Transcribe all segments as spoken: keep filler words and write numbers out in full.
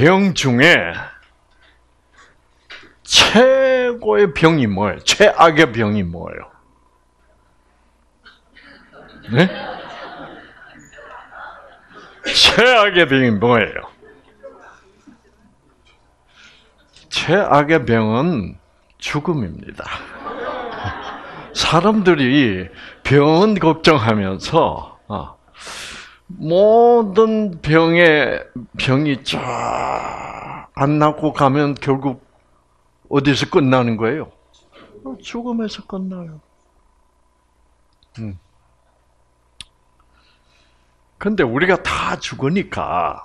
병 중에 최고의 병이 뭐예요? 최악의 병이 뭐예요? 네? 최악의 병이 뭐예요? 최악의 병은 죽음입니다. 사람들이 병은 걱정하면서 모든 병에 병이 쫙 안 낫고 가면 결국 어디서 끝나는 거예요? 죽음에서 끝나요. 음. 근데 우리가 다 죽으니까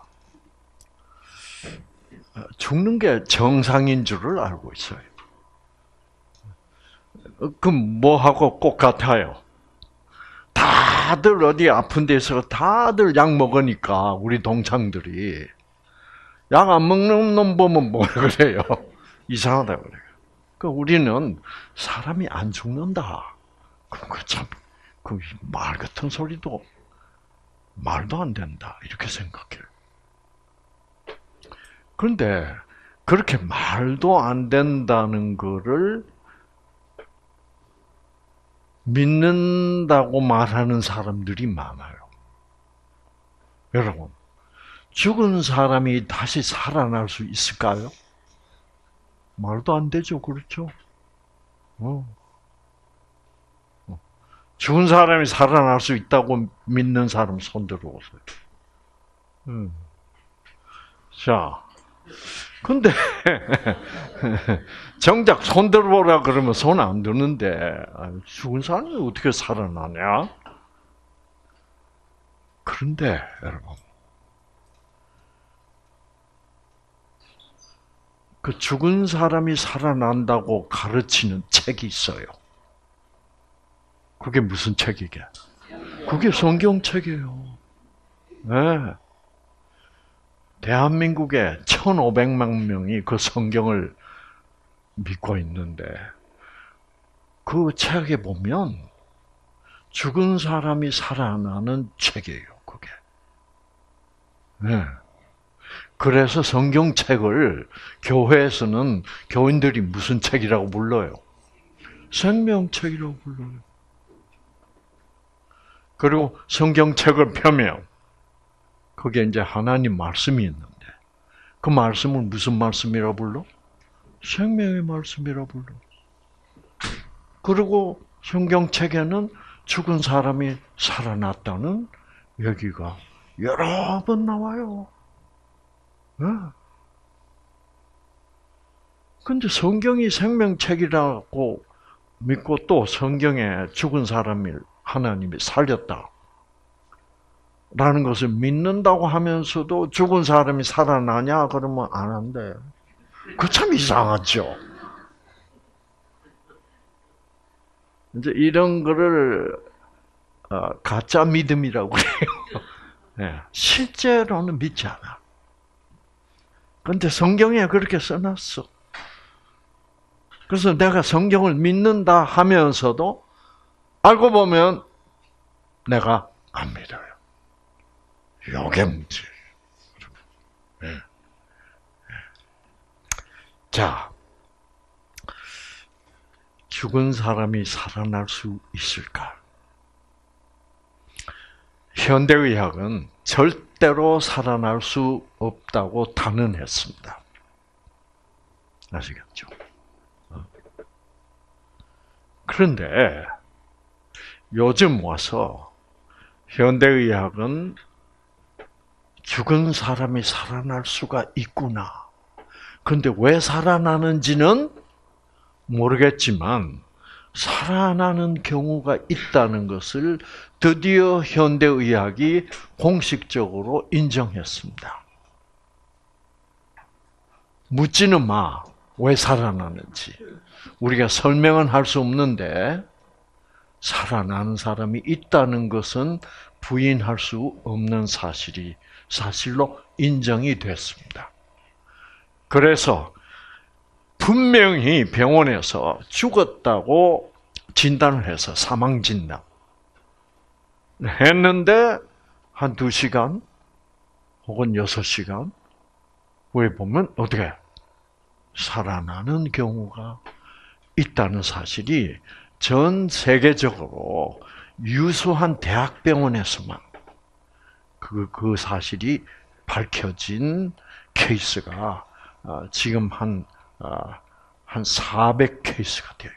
죽는 게 정상인 줄을 알고 있어요. 그럼 뭐하고 꼭 같아요? 다들 어디 아픈 데서 다들 약 먹으니까 우리 동창들이 약 안 먹는 놈 보면 뭐라 그래요? 이상하다 그래요. 그 우리는 사람이 안 죽는다. 그럼 그 참, 그 말 같은 소리도 말도 안 된다. 이렇게 생각해요. 그런데 그렇게 말도 안 된다는 거를 믿는다고 말하는 사람들이 많아요. 여러분, 죽은 사람이 다시 살아날 수 있을까요? 말도 안 되죠, 그렇죠? 어. 죽은 사람이 살아날 수 있다고 믿는 사람 손 들어보세요. 음. 자, 근데 정작 손 들어보라 그러면 손 안 드는데 죽은 사람이 어떻게 살아나냐? 그런데 여러분, 그 죽은 사람이 살아난다고 가르치는 책이 있어요. 그게 무슨 책이게? 그게 성경책이에요. 네. 대한민국에 천오백만 명이 그 성경을 믿고 있는데 그 책에 보면 죽은 사람이 살아나는 책이에요. 그게. 네. 그래서 성경책을 교회에서는 교인들이 무슨 책이라고 불러요? 생명책이라고 불러요. 그리고 성경책을 펴면 거기에 이제 하나님 말씀이 있는데 그 말씀을 무슨 말씀이라고 불러? 생명의 말씀이라고 불러. 그리고 성경책에는 죽은 사람이 살아났다는 얘기가 여러 번 나와요. 그런데 성경이 생명책이라고 믿고 또 성경에 죽은 사람을 하나님이 살렸다 라는 것을 믿는다고 하면서도 죽은 사람이 살아나냐? 그러면 안 한대. 그 참 이상하죠. 이제 이런 거를 가짜 믿음이라고 해요. 네. 실제로는 믿지 않아. 그런데 성경에 그렇게 써놨어. 그래서 내가 성경을 믿는다 하면서도 알고 보면 내가 안 믿어요. 요게 문제예요. 네. 자, 죽은 사람이 살아날 수 있을까? 현대의학은 절대로 살아날 수 없다고 단언했습니다. 아시겠죠? 그런데 요즘 와서 현대의학은 죽은 사람이 살아날 수가 있구나. 그런데 왜 살아나는지는 모르겠지만 살아나는 경우가 있다는 것을 드디어 현대의학이 공식적으로 인정했습니다. 묻지는 마. 왜 살아나는지. 우리가 설명은 할 수 없는데 살아나는 사람이 있다는 것은 부인할 수 없는 사실이 사실로 인정이 됐습니다. 그래서 분명히 병원에서 죽었다고 진단을 해서 사망 진단 했는데 한 두 시간 혹은 여섯 시간 후에 보면 어떻게 살아나는 경우가 있다는 사실이 전 세계적으로 유수한 대학병원에서만 그, 그 사실이 밝혀진 케이스가 지금 한, 한 사백 케이스가 돼요.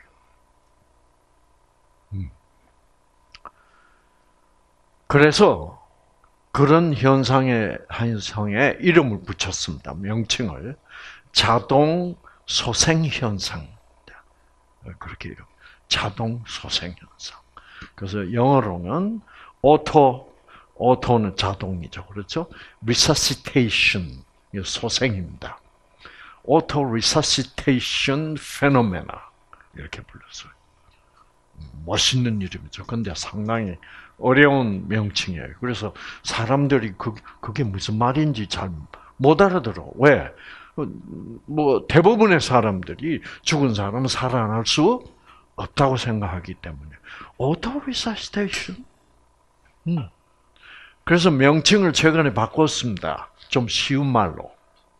그래서 그런 현상에, 현상에 이름을 붙였습니다. 명칭을. 자동 소생 현상. 그렇게 이름. 자동 소생 현상. 그래서 영어로는 auto, auto는 자동이죠. 그렇죠? resuscitation. 소생입니다. auto resuscitation phenomena. 이렇게 불렀어요. 멋있는 이름이죠. 근데 상당히 어려운 명칭이에요. 그래서 사람들이 그, 그게 무슨 말인지 잘 못 알아들어. 왜? 뭐, 대부분의 사람들이 죽은 사람은 살아날 수 없다고 생각하기 때문에. auto resuscitation? 음. 그래서 명칭을 최근에 바꿨습니다. 좀 쉬운 말로.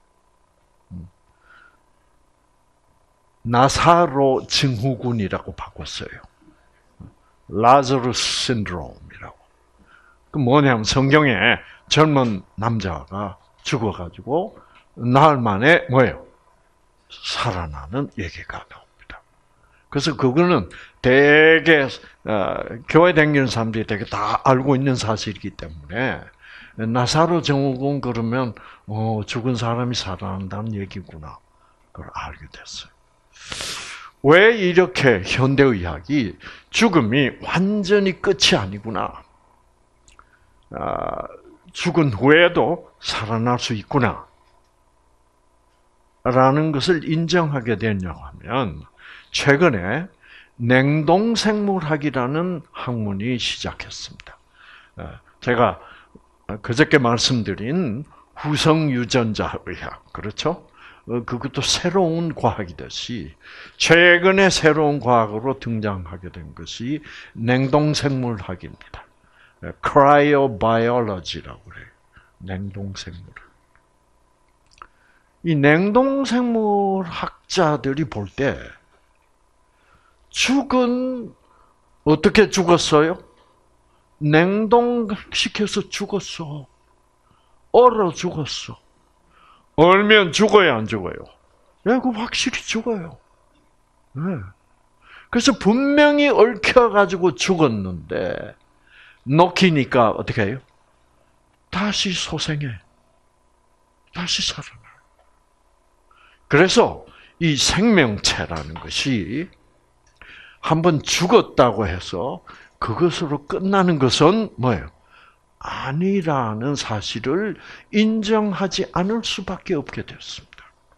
나사로 증후군이라고 바꿨어요. 라자루스 신드롬이라고. 그 뭐냐면 성경에 젊은 남자가 죽어가지고 나흘 만에 뭐예요? 살아나는 얘기가 나옵니다. 그래서 그거는 되게 어, 교회 다니는 사람들이 되게 다 알고 있는 사실이기 때문에 나사로 증후군 그러면 어, 죽은 사람이 살아난다는 얘기구나. 그걸 알게 됐어요. 왜 이렇게 현대의학이 죽음이 완전히 끝이 아니구나. 아, 죽은 후에도 살아날 수 있구나. 라는 것을 인정하게 됐냐고 하면 최근에 냉동생물학이라는 학문이 시작했습니다. 제가 그저께 말씀드린 후성유전자의학, 그렇죠? 그것도 새로운 과학이듯이 최근에 새로운 과학으로 등장하게 된 것이 냉동생물학입니다. cryobiology라고 그래요. 냉동생물. 이 냉동생물학자들이 볼 때 죽은 어떻게 죽었어요? 냉동시켜서 죽었어. 얼어 죽었어. 얼면 죽어요, 안 죽어요? 예, 그 확실히 죽어요. 네. 그래서 분명히 얽혀가지고 죽었는데, 녹이니까 어떻게 해요? 다시 소생해. 다시 살아나. 그래서 이 생명체라는 것이 한번 죽었다고 해서 그것으로 끝나는 것은 뭐예요? 아니라는 사실을 인정하지 않을 수밖에 없게 됐습니다.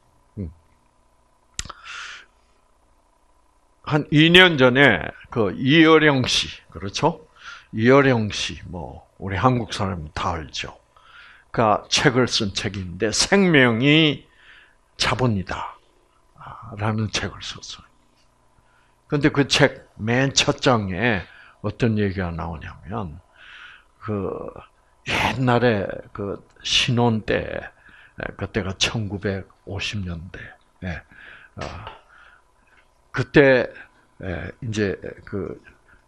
한 이 년 전에 그 이어령 씨, 그렇죠? 이어령 씨, 뭐 우리 한국 사람 다 알죠. 그 책을 쓴 책인데 생명이 자본이다 라는 책을 썼어요. 근데 그 책 맨 첫 장에 어떤 얘기가 나오냐면 그 옛날에 그 신혼 때 그때가 천구백오십 년대 그때 이제 그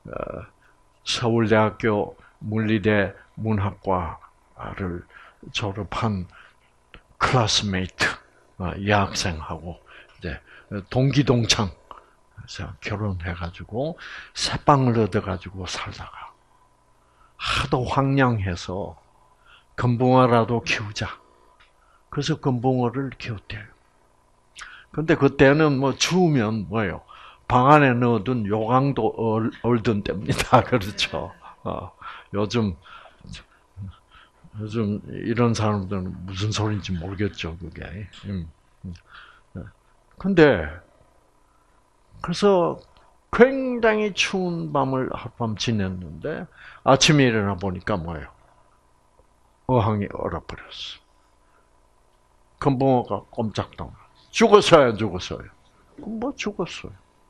서울대학교 물리대 문학과를 졸업한 클래스메이트 여학생하고 이제 동기 동창 결혼해가지고 새빵을 얻어가지고 살다가 하도 황량해서 금붕어라도 키우자. 그래서 금붕어를 키웠대요. 근데 그때는 뭐 추우면 뭐예요? 방 안에 넣어둔 요강도 얼던 때입니다. 그렇죠. 어, 요즘 요즘 이런 사람들은 무슨 소리인지 모르겠죠, 그게. 음. 근데 그래서 굉장히 추운 밤을 하룻밤 지냈는데 아침에 일어나 보니까 뭐예요? 어항이 얼어버렸어. 금붕어가 꼼짝도 안 했어. 죽었어요, 안 죽었어요? 뭐 죽었어요.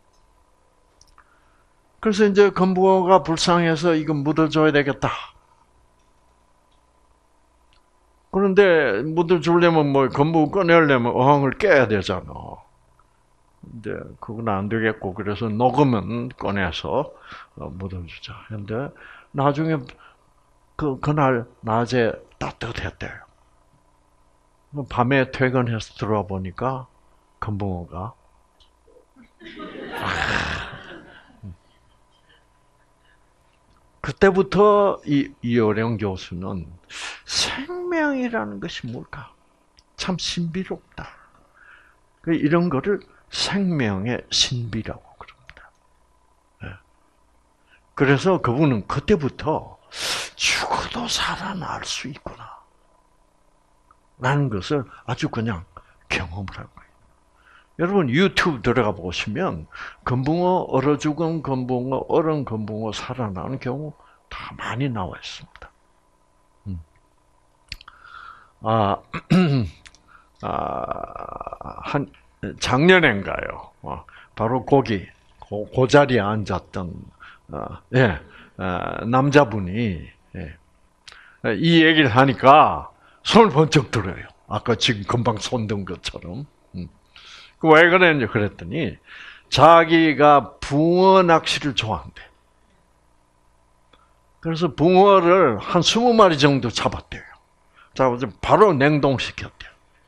그래서 이제 금붕어가 불쌍해서 이거 묻어줘야 되겠다. 그런데 물을 주려면 뭐 건부 꺼내려면 어항을 깨야 되잖아. 근데 그건 안 되겠고 그래서 녹으면 꺼내서 묻어주자. 근데 나중에 그 그날 낮에 따뜻했대요. 밤에 퇴근해서 들어와 보니까 건붕어가 그때부터 이 이어령 교수는 생명이라는 것이 뭘까? 참 신비롭다. 이런 거를 생명의 신비라고 그럽니다. 그래서 그분은 그때부터 죽어도 살아날 수 있구나 라는 것을 아주 그냥 경험을 한 거예요. 여러분 유튜브 들어가 보시면 건붕어, 얼어 죽은 건붕어, 얼은 건붕어 살아나는 경우 다 많이 나와 있습니다. 음. 아, 아, 한 작년엔가요. 어, 바로 거기 그, 그 자리에 앉았던 어, 예, 어, 남자분이 예, 이 얘기를 하니까 손을 번쩍 들어요. 아까 지금 금방 손든 것처럼. 음. 왜 그랬냐 그랬더니 자기가 붕어 낚시를 좋아한대. 그래서 붕어를 한 스무 마리 정도 잡았대요. 잡아서 바로 냉동시켰대요.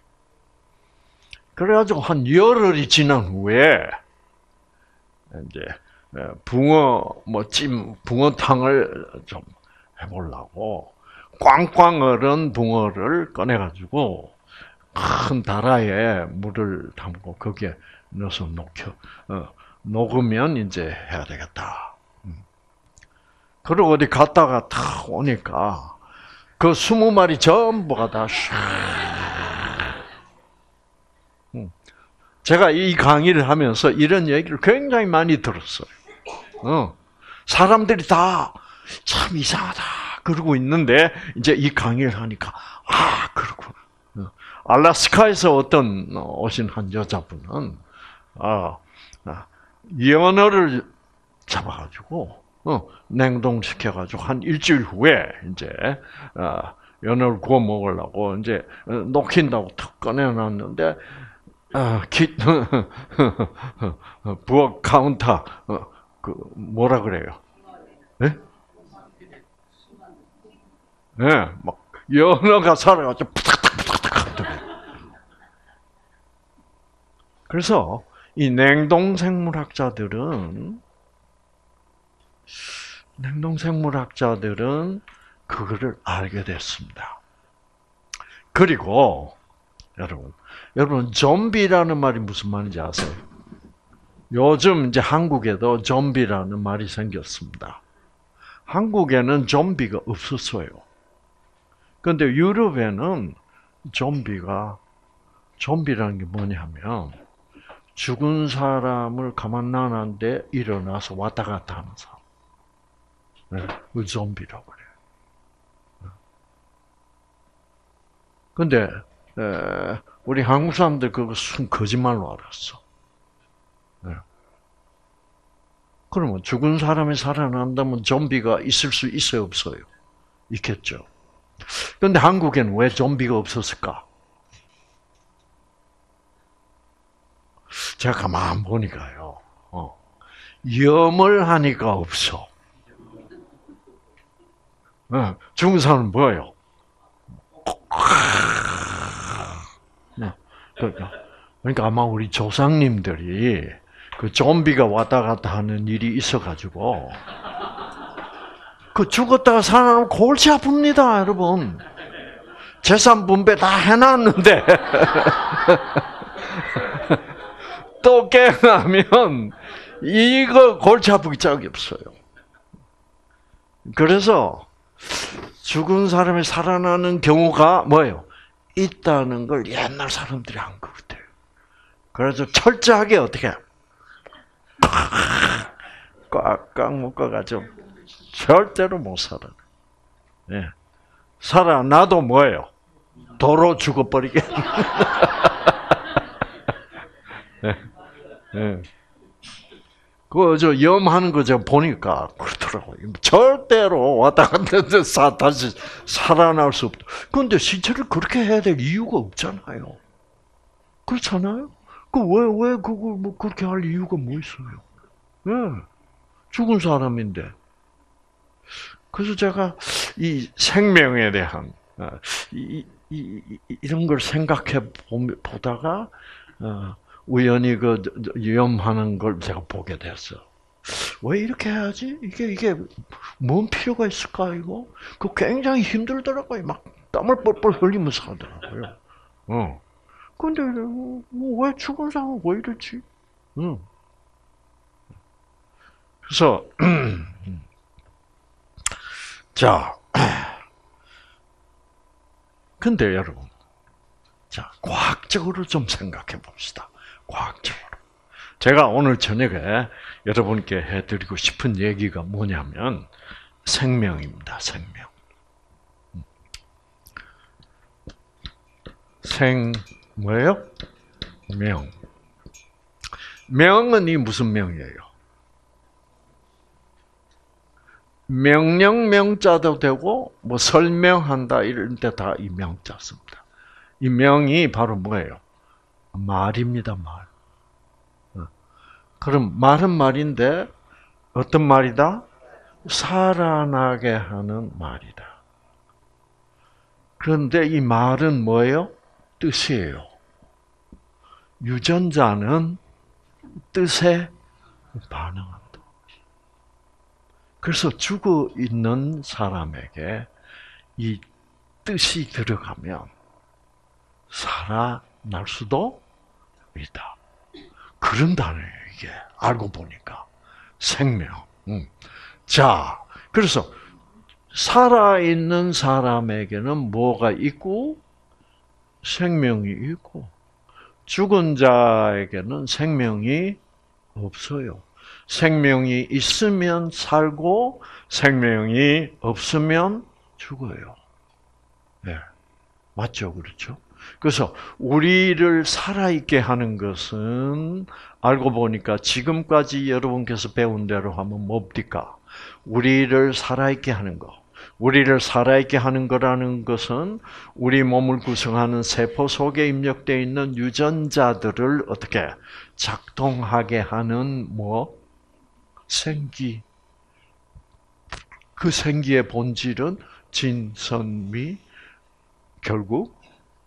그래가지고 한 열흘이 지난 후에 이제 붕어 뭐 찜 붕어탕을 좀 해보려고 꽝꽝 얼은 붕어를 꺼내가지고 큰 다라에 물을 담고 거기에 넣어서 녹여 어, 녹으면 이제 해야 되겠다. 음. 그리고 어디 갔다가 탁 오니까 그 스무 마리 전부가 다 음. 제가 이 강의를 하면서 이런 얘기를 굉장히 많이 들었어요. 어. 사람들이 다 참 이상하다 그러고 있는데 이제 이 강의를 하니까 아 그렇구나. 알래스카에서 어떤 오신 한 여자분은 아, 연어를 잡아가지고 어, 냉동시켜가지고 한 일주일 후에 이제 어, 연어를 구워 먹으려고 이제 녹힌다고 탁 꺼내놨는데 어, 기, 부엌 카운터 어, 그 뭐라 그래요? 네? 네, 막 연어가 살아가지고 푸닥푸닥푸닥 하더라고요. 그래서 이 냉동생물학자들은 냉동생물학자들은 그거를 알게 됐습니다. 그리고 여러분, 여러분 좀비라는 말이 무슨 말인지 아세요? 요즘 이제 한국에도 좀비라는 말이 생겼습니다. 한국에는 좀비가 없었어요. 그런데 유럽에는 좀비가 좀비라는 게 뭐냐면 죽은 사람을 가만 놔놨는데 일어나서 왔다 갔다 하는 사람. 네, 그 좀비라고 그래요. 근데 에, 우리 한국 사람들 그거 순 거짓말로 알았어. 네. 그러면 죽은 사람이 살아난다면 좀비가 있을 수 있어요, 없어요? 있겠죠. 그런데 한국에는 왜 좀비가 없었을까? 제가 가만 보니까요. 어, 염을 하니까 없어. 네, 죽은 사람은 뭐예요? 네, 그러니까, 그러니까 아마 우리 조상님들이 그 좀비가 왔다 갔다 하는 일이 있어가지고 그 죽었다가 살아나면 골치 아픕니다, 여러분. 재산 분배 다 해놨는데 또 깨어나면 이거 골치 아프기 짝이 없어요. 그래서 죽은 사람이 살아나는 경우가 뭐예요? 있다는 걸 옛날 사람들이 안 것 같아요. 그래서 철저하게 어떻게 꽉꽉 묶어가지고 절대로 못 살아. 예. 살아나도 뭐예요? 도로 죽어버리게. 예. 예. 그, 저, 염하는 거 제가 보니까 그렇더라고요. 절대 뜻대로 왔다 갔다 해서 다시 살아날 수 없다. 그런데 신체를 그렇게 해야 될 이유가 없잖아요. 그렇잖아요? 그 왜, 왜 그걸 뭐 그렇게 할 이유가 뭐 있어요? 예. 죽은 사람인데. 그래서 제가 이 생명에 대한, 이, 이, 이, 이런 걸 생각해 보다가, 어, 우연히 그 위험하는 걸 제가 보게 됐어. 왜 이렇게 해야지? 이게, 이게, 뭔 필요가 있을까, 이거? 그 굉장히 힘들더라고요. 막 땀을 뻘뻘 흘리면서 하더라고요. 어. 근데, 왜 죽은 사람은 왜 이러지? 응. 그래서, 자, 근데 여러분, 자, 과학적으로 좀 생각해 봅시다. 과학적으로. 제가 오늘 저녁에 여러분께 해드리고 싶은 얘기가 뭐냐면, 생명입니다, 생명. 생, 뭐예요? 명. 명은 이 무슨 명이에요? 명령 명자도 되고, 뭐 설명한다, 이런 데 다 이 명자 씁니다. 이 명이 바로 뭐예요? 말입니다, 말. 그럼 말은 말인데, 어떤 말이다? 살아나게 하는 말이다. 그런데 이 말은 뭐예요? 뜻이에요. 유전자는 뜻에 반응한다. 그래서 죽어 있는 사람에게 이 뜻이 들어가면 살아날 수도 있다. 그런 단어예요, 이게. 알고 보니까. 생명. 음. 자, 그래서 살아있는 사람에게는 뭐가 있고, 생명이 있고, 죽은 자에게는 생명이 없어요. 생명이 있으면 살고, 생명이 없으면 죽어요. 네. 맞죠? 그렇죠? 그래서 우리를 살아있게 하는 것은 알고 보니까 지금까지 여러분께서 배운 대로 하면 뭡니까? 우리를 살아있게 하는 것. 우리를 살아있게 하는 거라는 것은 우리 몸을 구성하는 세포 속에 입력되어 있는 유전자들을 어떻게 작동하게 하는 뭐 생기. 그 생기의 본질은 진선미, 결국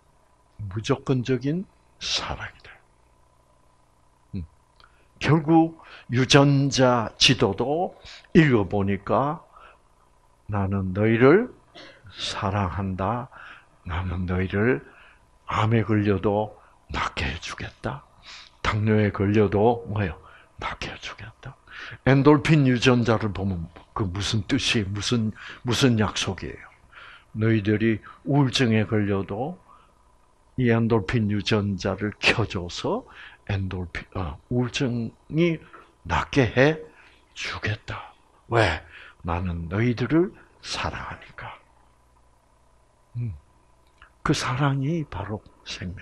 무조건적인 사랑이다. 음. 결국 유전자 지도도 읽어보니까 나는 너희를 사랑한다. 나는 너희를 암에 걸려도 낫게 해주겠다. 당뇨에 걸려도 뭐예요? 낫게 해주겠다. 엔돌핀 유전자를 보면 그 무슨 뜻이 무슨 무슨 약속이에요? 너희들이 우울증에 걸려도 이 엔돌핀 유전자를 켜줘서 엔돌핀 어, 우울증이 낫게 해 주겠다. 왜? 나는 너희들을 사랑하니까. 음, 그 사랑이 바로 생명.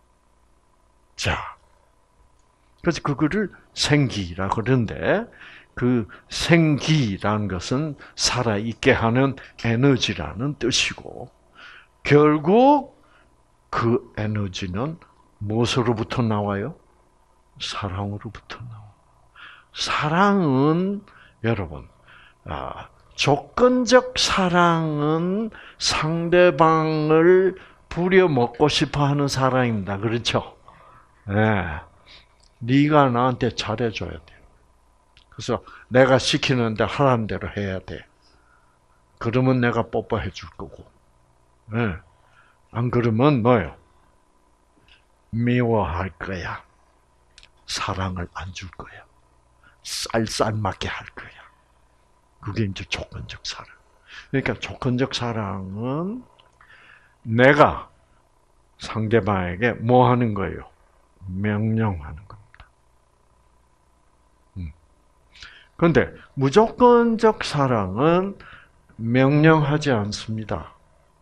자, 그래서 그거를 생기라 그러는데 그 생기라는 것은 살아있게 하는 에너지라는 뜻이고 결국 그 에너지는 무엇으로부터 나와요? 사랑으로부터 나와요. 사랑은 여러분 아, 조건적 사랑은 상대방을 부려먹고 싶어하는 사랑입니다. 그렇죠? 네. 네가 나한테 잘해줘야 돼. 그래서 내가 시키는데 하라는 대로 해야 돼. 그러면 내가 뽀뽀해 줄 거고. 네. 안 그러면 뭐예요? 미워할 거야. 사랑을 안 줄 거야. 쌀쌀맞게 할 거야. 그게 이제 조건적 사랑. 그러니까 조건적 사랑은 내가 상대방에게 뭐 하는 거예요? 명령하는 겁니다. 음. 그런데 무조건적 사랑은 명령하지 않습니다.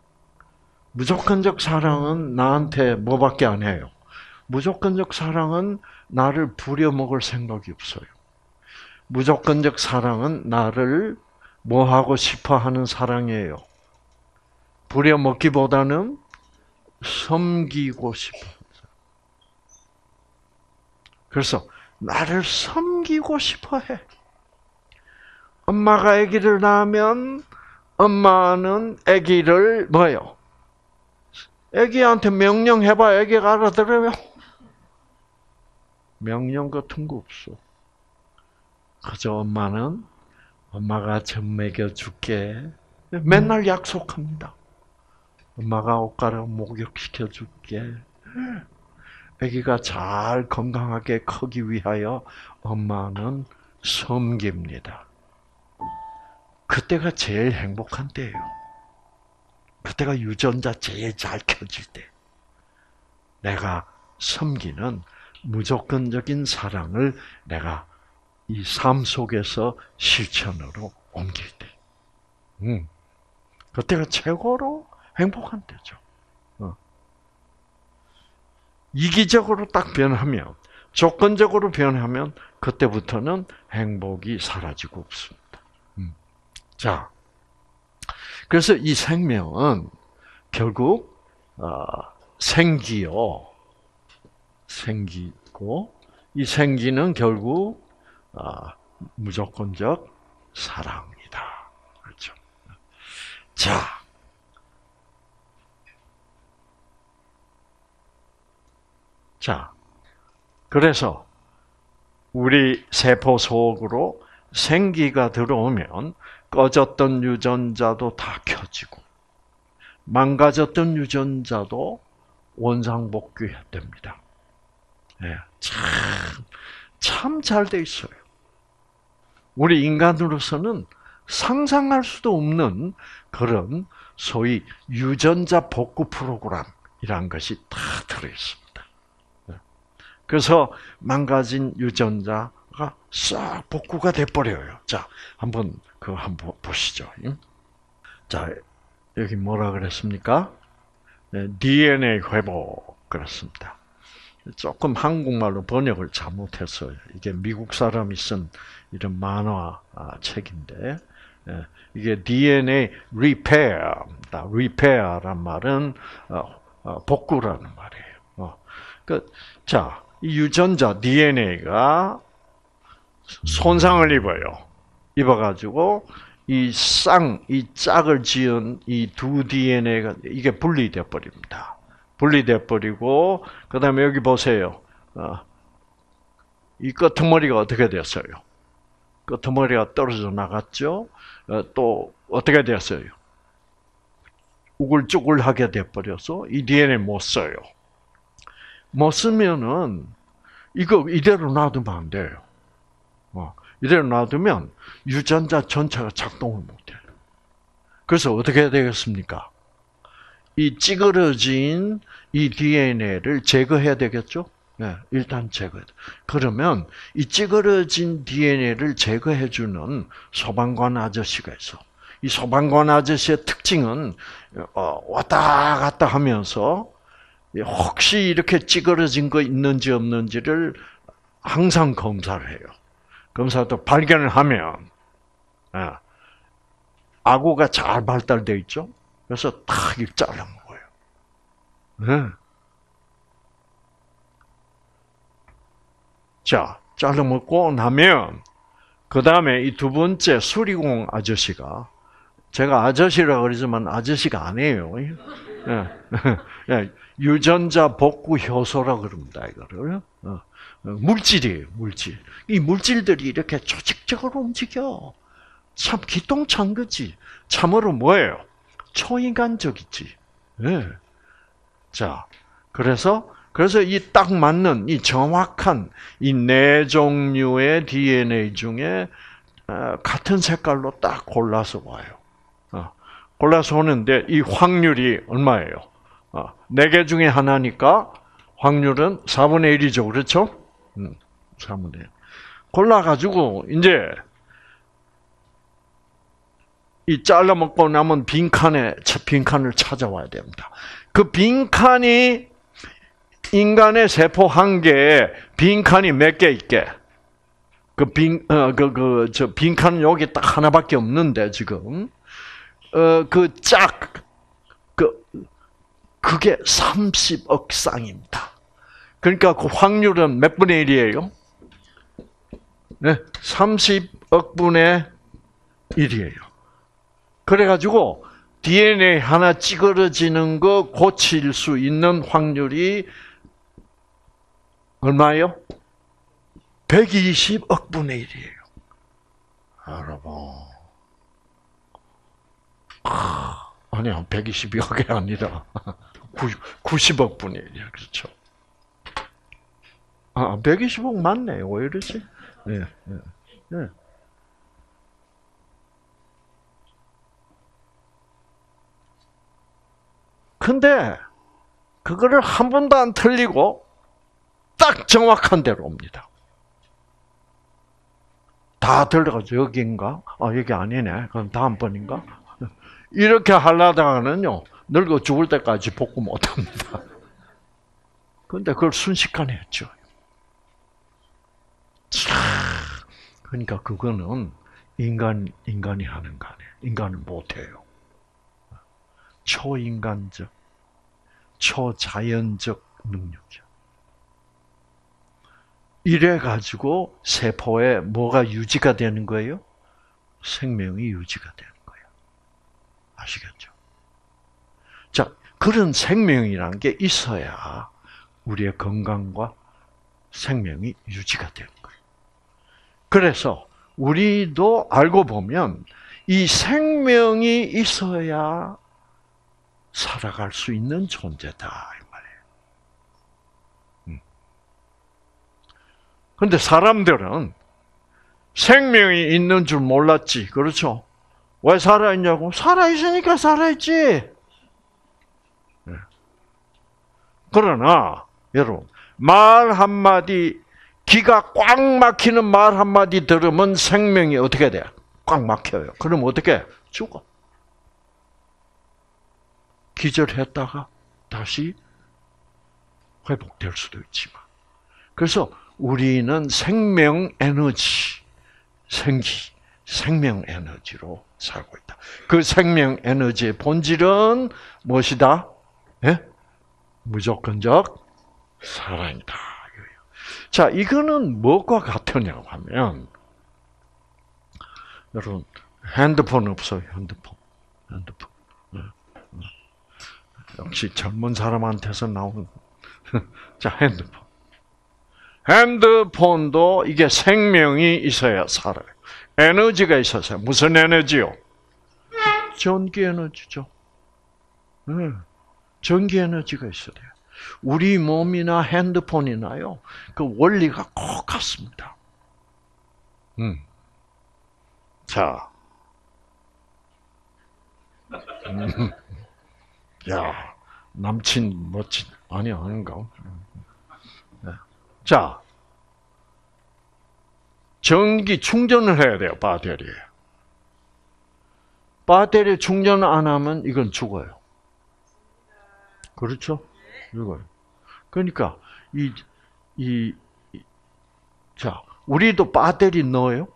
무조건적 사랑은 나한테 뭐밖에 안 해요? 무조건적 사랑은 나를 부려먹을 생각이 없어요. 무조건적 사랑은 나를 뭐 하고 싶어 하는 사랑이에요? 부려먹기보다는 섬기고 싶어. 그래서 나를 섬기고 싶어 해. 엄마가 아기를 낳으면 엄마는 아기를 뭐예요? 아기한테 명령해봐. 아기가 알아들어요? 명령 같은 거 없어. 그저 엄마는 엄마가 젖 먹여줄게. 맨날 약속합니다. 엄마가 옷 갈아 목욕시켜줄게. 아기가 잘 건강하게 크기 위하여 엄마는 섬깁니다. 그때가 제일 행복한 때예요. 그때가 유전자 제일 잘 켜질 때. 내가 섬기는 무조건적인 사랑을 내가 이 삶 속에서 실천으로 옮길 때. 음. 그때가 최고로 행복한 때죠. 어. 이기적으로 딱 변하면, 조건적으로 변하면 그때부터는 행복이 사라지고 없습니다. 음. 자, 그래서 이 생명은 결국 어, 생기요. 생기고 이 생기는 결국 어, 무조건적 사랑이다. 그렇죠? 자, 자, 그래서 우리 세포 속으로 생기가 들어오면 꺼졌던 유전자도 다 켜지고 망가졌던 유전자도 원상복귀됩니다. 네, 참, 참 잘 돼 있어요. 우리 인간으로서는 상상할 수도 없는 그런 소위 유전자 복구 프로그램이라는 것이 다 들어있습니다. 그래서 망가진 유전자가 싹 복구가 돼버려요. 자, 한번 그거 한번 보시죠. 자, 여기 뭐라 그랬습니까? 디엔에이 회복 그랬습니다. 조금 한국말로 번역을 잘못했어요. 이게 미국 사람이 쓴 이런 만화 책인데 이게 디엔에이 repair입니다. repair란 말은 복구라는 말이에요. 그, 자, 이 유전자 디엔에이가 손상을 입어요. 입어가지고 이 쌍, 이 짝을 지은 이 두 디엔에이가 이게 분리돼 버립니다. 분리돼 버리고 그 다음에 여기 보세요. 어, 이 끄트머리가 어떻게 됐어요? 끄트머리가 떨어져 나갔죠. 어, 또 어떻게 됐어요? 우글쭈글하게 돼 버려서 이 디엔에이 못 써요. 못 쓰면은 이거 이대로 놔두면 안 돼요. 어, 이대로 놔두면 유전자 전체가 작동을 못해요. 그래서 어떻게 해야 되겠습니까? 이 찌그러진 이 디엔에이를 제거해야 되겠죠? 네, 일단 제거해. 그러면 이 찌그러진 디엔에이를 제거해주는 소방관 아저씨가 있어. 이 소방관 아저씨의 특징은 어, 왔다 갔다 하면서 혹시 이렇게 찌그러진 거 있는지 없는지를 항상 검사를 해요. 검사도 발견을 하면 아구가 잘 발달되어 있죠. 그래서 탁 이렇게 잘라 먹어요. 네. 자, 잘라 먹고 나면 그 다음에 이 두 번째 수리공 아저씨가 제가 아저씨라 그러지만 아저씨가 아니에요. 네. 유전자 복구 효소라 그럽니다. 이거를 물질이에요. 물질. 이 물질들이 이렇게 조직적으로 움직여. 참 기똥찬 거지. 참으로 뭐예요? 초인간적이지. 네. 자, 그래서 그래서 이 딱 맞는 이 정확한 이 네 종류의 디엔에이 중에 같은 색깔로 딱 골라서 와요. 골라서 오는데 이 확률이 얼마예요? 네 개 중에 하나니까 확률은 사분의 일이죠. 그렇죠? 음, 사분의 일. 골라가지고 이제 이 잘라 먹고 남은 빈칸에 빈칸을 찾아와야 됩니다. 그 빈칸이 인간의 세포 한 개에 빈칸이 몇 개 있게? 그 빈, 어, 그, 그, 저, 빈칸은 여기 딱 하나밖에 없는데, 지금. 어, 그 짝, 그, 그게 삼십억 쌍입니다. 그러니까 그 확률은 몇 분의 일이에요? 네, 삼십억 분의 일이에요. 그래가지고, 디엔에이 하나 찌그러지는 거 고칠 수 있는 확률이 얼마예요? 백이십억 분의 일이에요. 여러분. 아, 아니야, 백이십억이 아니라 구십억 분의 일이야. 그렇죠? 아, 백이십억 맞네요. 왜 이러지? 네, 네, 네. 근데, 그거를 한 번도 안 틀리고, 딱 정확한 대로 옵니다. 다 들어가죠. 여기인가? 아, 여기 아니네. 그럼 다음번인가? 이렇게 하려다가는요, 늙어 죽을 때까지 복구 못 합니다. 근데 그걸 순식간에 했죠. 그러니까 그거는 인간, 인간이 하는 거 아니에요. 인간은 못해요. 초인간적, 초자연적 능력이죠. 이래가지고 세포에 뭐가 유지가 되는 거예요? 생명이 유지가 되는 거예요. 아시겠죠? 자, 그런 생명이란 게 있어야 우리의 건강과 생명이 유지가 되는 거예요. 그래서 우리도 알고 보면 이 생명이 있어야 살아갈 수 있는 존재다 이 말이에요. 음. 근데 사람들은 생명이 있는 줄 몰랐지, 그렇죠? 왜 살아있냐고? 살아있으니까 살아있지. 그러나 여러분, 말 한마디, 기가 꽉 막히는 말 한마디 들으면 생명이 어떻게 돼? 꽉 막혀요. 그럼 어떻게? 죽어. 기절했다가 다시 회복될 수도 있지만. 그래서 우리는 생명 에너지, 생기, 생명 에너지로 살고 있다. 그 생명 에너지의 본질은 무엇이다? 예? 무조건적 사랑이다. 자, 이거는 뭐가 같으냐고 하면, 여러분, 핸드폰 없어요, 핸드폰. 핸드폰. 역시 젊은 사람한테서 나오는, 자, 핸드폰. 핸드폰도 이게 생명이 있어야 살아요. 에너지가 있어서, 무슨 에너지요? 전기 에너지죠. 네. 전기 에너지가 있어야 돼요. 우리 몸이나 핸드폰이나요, 그 원리가 꼭 같습니다. 음. 자. 음. 야, 남친 멋진, 아니, 아닌가? 네. 자. 전기 충전을 해야 돼요, 배터리에. 배터리 충전 안 하면 이건 죽어요. 그렇죠? 이거요. 그러니까 이, 이, 이, 자, 우리도 배터리 넣어요?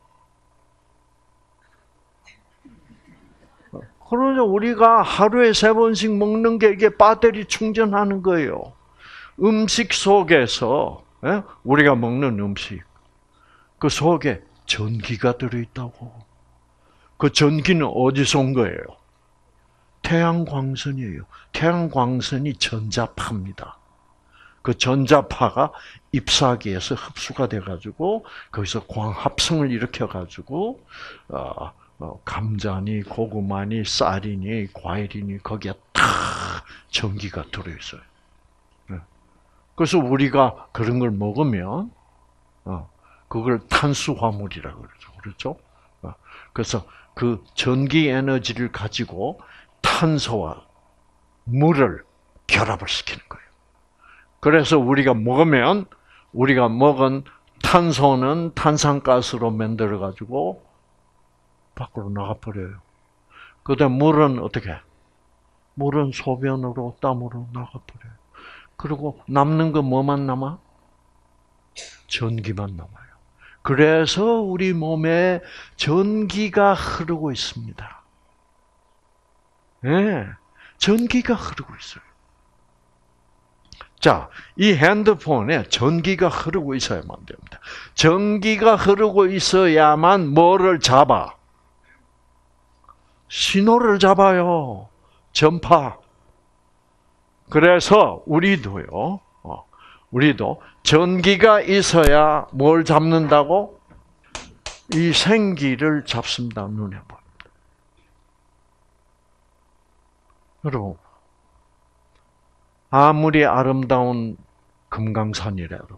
그러죠. 우리가 하루에 세 번씩 먹는 게 이게 배터리 충전하는 거예요. 음식 속에서, 예? 우리가 먹는 음식, 그 속에 전기가 들어있다고. 그 전기는 어디서 온 거예요? 태양광선이에요. 태양광선이 전자파입니다. 그 전자파가 잎사귀에서 흡수가 돼가지고 거기서 광합성을 일으켜가지고 어, 어, 감자니 고구마니 쌀이니 과일이니 거기에 다 전기가 들어있어요. 네. 그래서 우리가 그런 걸 먹으면 어, 그걸 탄수화물이라고 그러죠. 그렇죠? 어, 그래서 그 전기 에너지를 가지고 탄소와 물을 결합을 시키는 거예요. 그래서 우리가 먹으면 우리가 먹은 탄소는 탄산가스로 만들어 가지고 밖으로 나가 버려요. 그다음 물은 어떻게? 물은 소변으로 땀으로 나가 버려요. 그리고 남는 거 뭐만 남아? 전기만 남아요. 그래서 우리 몸에 전기가 흐르고 있습니다. 네, 전기가 흐르고 있어요. 자, 이 핸드폰에 전기가 흐르고 있어야만 됩니다. 전기가 흐르고 있어야만 뭐를 잡아? 신호를 잡아요. 전파. 그래서 우리도요, 어, 우리도 전기가 있어야 뭘 잡는다고? 이 생기를 잡습니다. 눈에 보입니다. 여러분, 아무리 아름다운 금강산이라도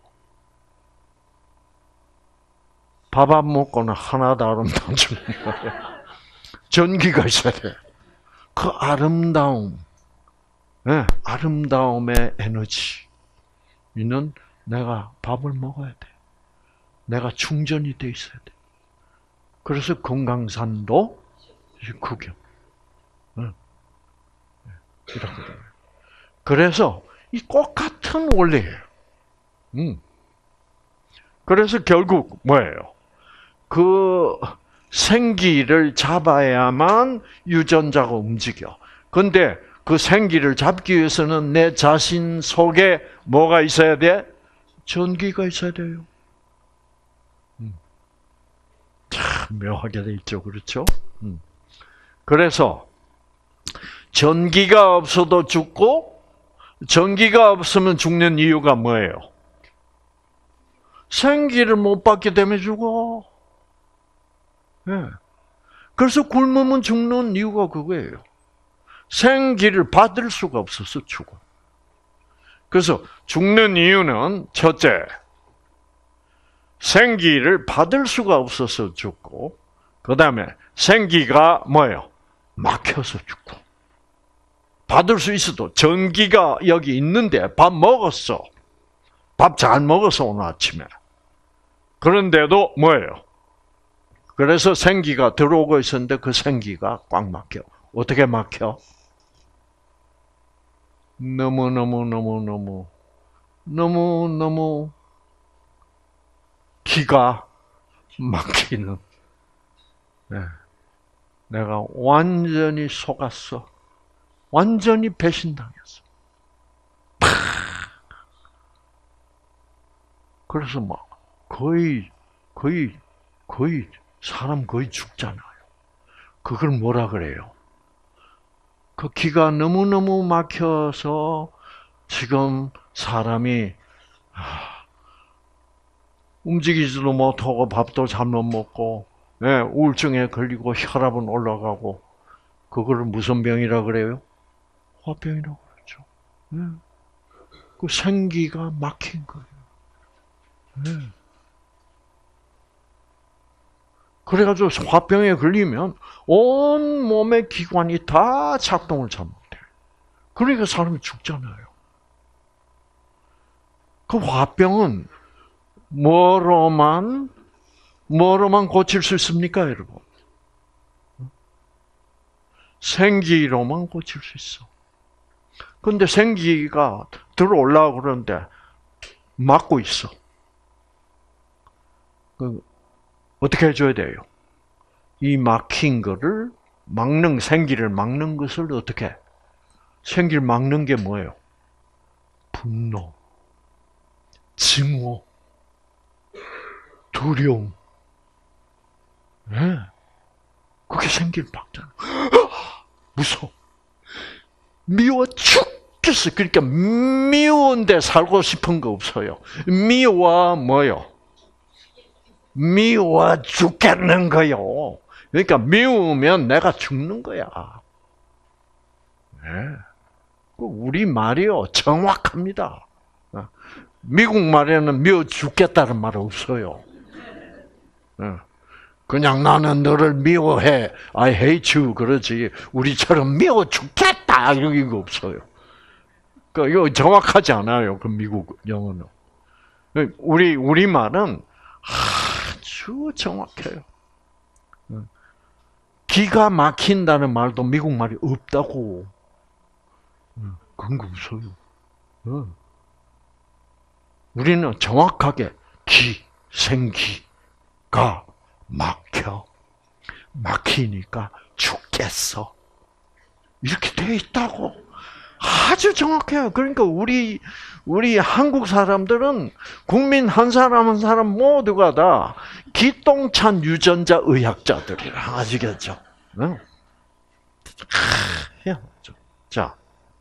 밥 안 먹고는 하나도 아름다운 줄 몰라요. 전기가 있어야 돼. 그 아름다움, 네, 아름다움의 에너지는 내가 밥을 먹어야 돼. 내가 충전이 돼 있어야 돼. 그래서 금강산도 구경. 응. 이렇거든요. 그래서 이 똑같은 원리예요. 음. 그래서 결국 뭐예요? 그 생기를 잡아야만 유전자가 움직여. 근데 그 생기를 잡기 위해서는 내 자신 속에 뭐가 있어야 돼? 전기가 있어야 돼요. 음. 참 묘하게 돼 있죠, 그렇죠? 음. 그래서 전기가 없어도 죽고 전기가 없으면 죽는 이유가 뭐예요? 생기를 못 받게 되면 죽어. 네. 그래서 굶으면 죽는 이유가 그거예요. 생기를 받을 수가 없어서 죽어. 그래서 죽는 이유는 첫째, 생기를 받을 수가 없어서 죽고, 그 다음에 생기가 뭐예요? 막혀서 죽고. 받을 수 있어도 전기가 여기 있는데 밥 먹었어. 밥 잘 먹었어, 오늘 아침에. 그런데도 뭐예요? 그래서 생기가 들어오고 있었는데 그 생기가 꽉 막혀. 어떻게 막혀? 너무너무너무너무 너무너무 기가 막히는. 네. 내가 완전히 속았어. 완전히 배신당했어. 그래서 막 거의 거의 거의 사람 거의 죽잖아요. 그걸 뭐라 그래요? 그 기가 너무너무 막혀서 지금 사람이 움직이지도 못하고 밥도 잘 못 먹고, 네, 우울증에 걸리고 혈압은 올라가고, 그거를 무슨 병이라 그래요? 화병이라고 그러죠. 네. 그 생기가 막힌 거예요. 네. 그래가지고 화병에 걸리면 온 몸의 기관이 다 작동을 잘 못해. 그러니까 사람이 죽잖아요. 그 화병은 뭐로만 뭐로만 고칠 수 있습니까, 여러분? 생기로만 고칠 수 있어. 근데 생기가 들어오려고 그러는데 막고 있어. 그 어떻게 해줘야 돼요? 이 막힌 거를 막는, 생기를 막는 것을 어떻게? 생기를 막는 게 뭐예요? 분노, 증오, 두려움. 네. 그게 생기를 막잖아. 무서워. 미워 죽겠어. 그러니까 미운데 살고 싶은 거 없어요. 미워 뭐요? 미워 죽겠는 거요. 그러니까 미우면 내가 죽는 거야. 네. 우리 말이요 정확합니다. 미국 말에는 미워 죽겠다는 말 없어요. 그냥 나는 너를 미워해, I hate you 그러지. 우리처럼 미워 죽겠다 이런 거 없어요. 그 이거 정확하지 않아요. 그 미국 영어는. 우리 우리 말은 아주 정확해요. 기가 막힌다는 말도 미국 말이 없다고. 그런 거 없어요. 우리는 정확하게 기, 생기, 막혀. 막히니까 죽겠어. 이렇게 돼 있다고. 아주 정확해요. 그러니까 우리 우리 한국 사람들은 국민 한 사람 한 사람 모두가 다 기똥찬 유전자 의학자들이라 아시겠죠? 응? 자,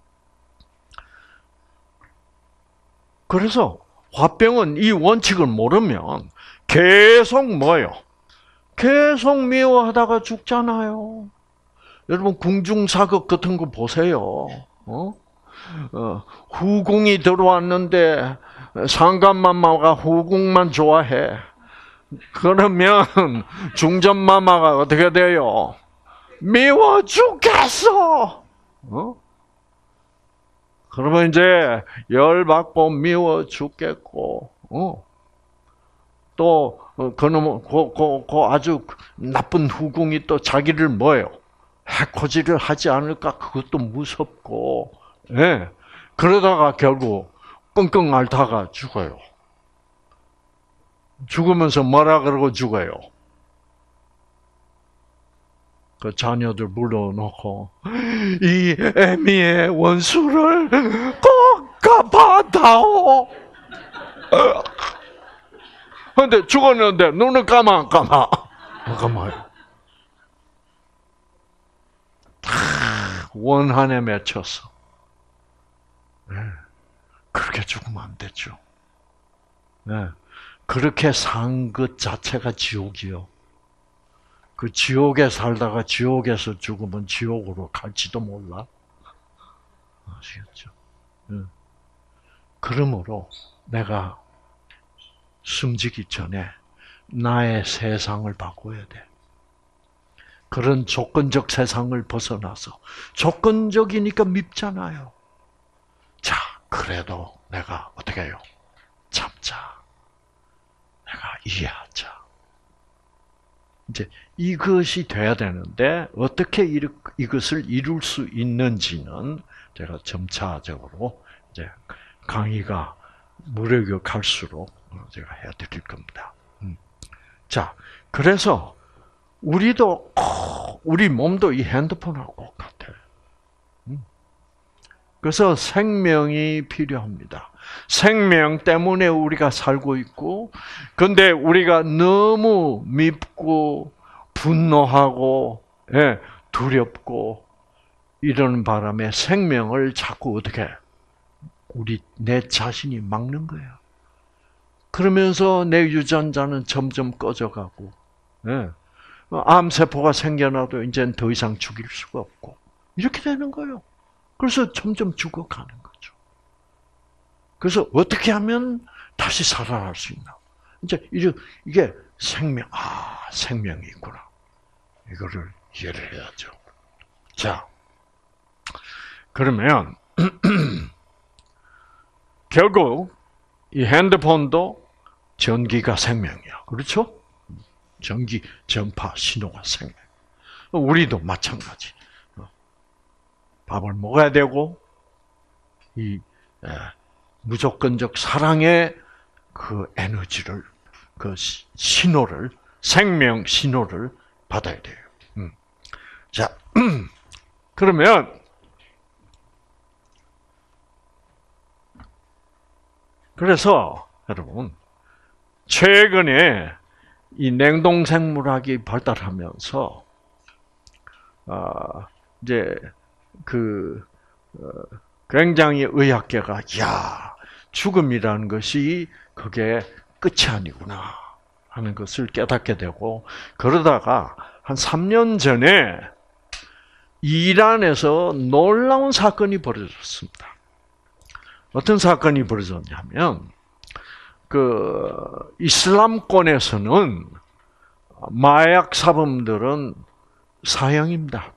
그래서 화병은 이 원칙을 모르면 계속 뭐요? 계속 미워하다가 죽잖아요. 여러분 궁중사극 같은 거 보세요. 어? 어, 후궁이 들어왔는데 상감마마가 후궁만 좋아해. 그러면 중전마마가 어떻게 돼요? 미워 죽겠어. 어? 그러면 이제 열받고 미워 죽겠고, 어? 또 그놈 그, 그, 그 아주 나쁜 후궁이 또 자기를 뭐예요? 해코지를 하지 않을까? 그것도 무섭고, 예. 그러다가 결국 끙끙 앓다가 죽어요. 죽으면서 뭐라 그러고 죽어요? 그 자녀들 불러놓고 이 애미의 원수를 꼭 갚아다오. 근데 죽었는데 눈을 감아 안 감아? 안 감아요. 원한에 맺혔어. 네. 그렇게 죽으면 안 되죠. 네. 그렇게 산 것 자체가 지옥이요. 그 지옥에 살다가 지옥에서 죽으면 지옥으로 갈지도 몰라. 아시겠죠? 네. 그러므로 내가 숨지기 전에 나의 세상을 바꿔야 돼. 그런 조건적 세상을 벗어나서 조건적이니까 밉잖아요. 자, 그래도 내가 어떻게 해요? 참자. 내가 이해하자. 이제 이것이 돼야 되는데 어떻게 이것을 이룰 수 있는지는 제가 점차적으로 이제 강의가 무력이 갈수록 제가 해드릴 겁니다. 자, 그래서 우리도 우리 몸도 이 핸드폰하고 똑같아요. 그래서 생명이 필요합니다. 생명 때문에 우리가 살고 있고, 근데 우리가 너무 밉고 분노하고 예, 두렵고 이러는 바람에 생명을 자꾸 어떻게 우리 내 자신이 막는 거야. 그러면서 내 유전자는 점점 꺼져가고, 예. 암세포가 생겨나도 이제는 더 이상 죽일 수가 없고 이렇게 되는 거예요. 그래서 점점 죽어가는 거죠. 그래서 어떻게 하면 다시 살아날 수 있나? 이제 이게 생명, 아 생명이 있구나. 이거를 이해를 해야죠. 자, 그러면 결국 이 핸드폰도 전기가 생명이야. 그렇죠? 전기, 전파, 신호가 생명. 우리도 마찬가지. 밥을 먹어야 되고, 이 무조건적 사랑의 그 에너지를, 그 신호를, 생명 신호를 받아야 돼요. 자, 그러면 그래서 여러분 최근에 이 냉동 생물학이 발달하면서 아 이제 그 어, 굉장히 의학계가 야 죽음이라는 것이 그게 끝이 아니구나 하는 것을 깨닫게 되고 그러다가 한 삼 년 전에 이란에서 놀라운 사건이 벌어졌습니다. 어떤 사건이 벌어졌냐면 그 이슬람권에서는 마약 사범들은 사형입니다.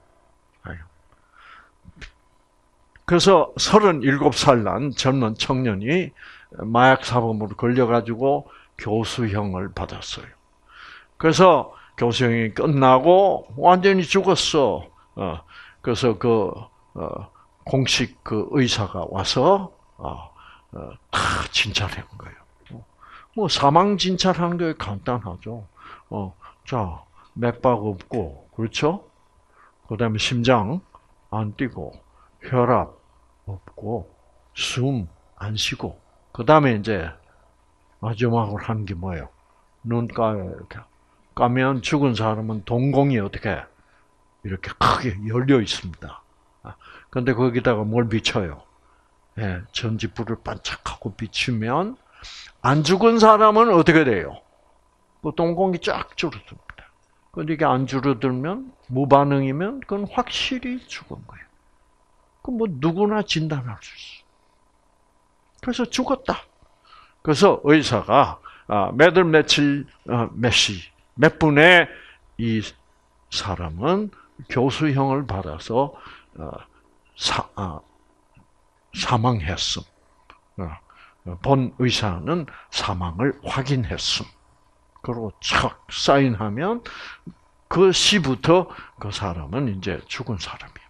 그래서 서른일곱 살 난 젊은 청년이 마약 사범으로 걸려가지고 교수형을 받았어요. 그래서 교수형이 끝나고 완전히 죽었어. 어, 그래서 그 어, 공식 그 의사가 와서 어, 어, 다 진찰한 거예요. 뭐 사망 진찰하는 게 간단하죠. 어, 자, 맥박 없고, 그렇죠? 그 다음에 심장 안 뛰고, 혈압 없고, 숨 안 쉬고, 그 다음에 이제 마지막으로 하는 게 뭐예요? 눈 까요, 이렇게. 까면 죽은 사람은 동공이 어떻게 이렇게 크게 열려 있습니다. 근데 거기다가 뭘 비춰요? 예, 전지불을 반짝하고 비추면 안 죽은 사람은 어떻게 돼요? 그 동공이 쫙 줄어듭니다. 근데 이게 안 줄어들면 무반응이면 그건 확실히 죽은 거예요. 그럼 뭐 누구나 진단할 수 있어. 그래서 죽었다. 그래서 의사가 몇월 며칠 몇 시 몇 분에 이 사람은 교수형을 받아서 사, 사망했음. 본 의사는 사망을 확인했음. 그리고 착 사인하면 그 시부터 그 사람은 이제 죽은 사람이에요.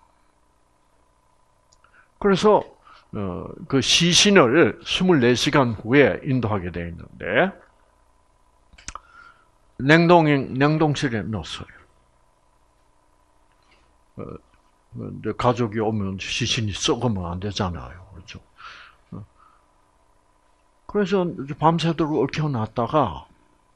그래서 그 시신을 이십사 시간 후에 인도하게 되어 있는데 냉동 냉동실에 넣었어요. 근데 가족이 오면 시신이 썩으면 안 되잖아요, 그렇죠? 그래서 밤새도록 얽혀놨다가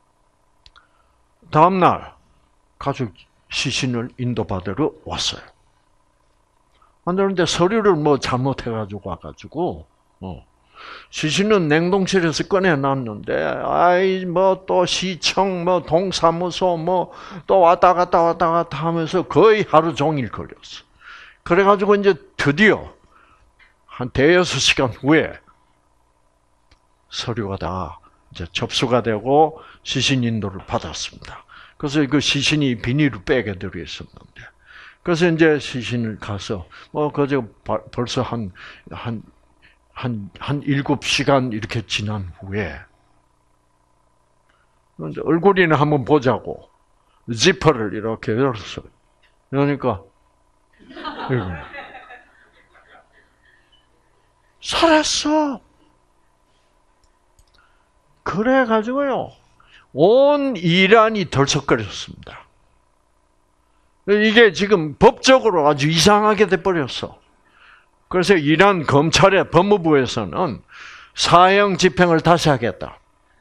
다음 날 가족 시신을 인도받으러 왔어요. 그런데 서류를 뭐 잘못해가지고 와가지고 어. 시신은 냉동실에서 꺼내놨는데, 아이, 뭐, 또 시청, 뭐, 동사무소, 뭐, 또 왔다 갔다 왔다 갔다 하면서 거의 하루 종일 걸렸어. 그래가지고 이제 드디어 한 대여섯 시간 후에 서류가 다 이제 접수가 되고 시신 인도를 받았습니다. 그래서 그 시신이 비닐을 빼게 들어있었는데, 그래서 이제 시신을 가서, 뭐, 그저 벌써 한, 한, 한, 한 일곱 시간 이렇게 지난 후에, 얼굴이나 한번 보자고, 지퍼를 이렇게 열었어요. 그러니까, 이거. 살았어! 그래가지고요, 온 이란이 덜썩거렸습니다. 이게 지금 법적으로 아주 이상하게 돼버렸어. 그래서 이란 검찰의 법무부에서는 사형 집행을 다시 하겠다.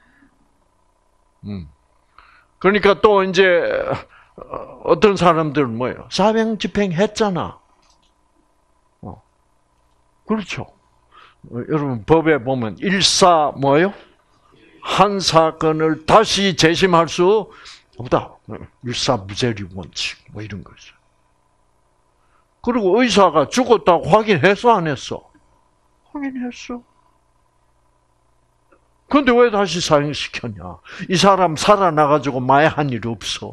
음. 그러니까 또 이제 어떤 사람들은 뭐예요? 사형 집행했잖아. 어. 그렇죠. 어, 여러분 법에 보면 일사 뭐예요? 한 사건을 다시 재심할 수 없다. 일사무죄리 원칙 뭐 이런 거죠. 그리고 의사가 죽었다고 확인했어, 안 했어? 확인했어. 그런데 왜 다시 사형시켰냐? 이 사람 살아나가지고 마약한 일 없어.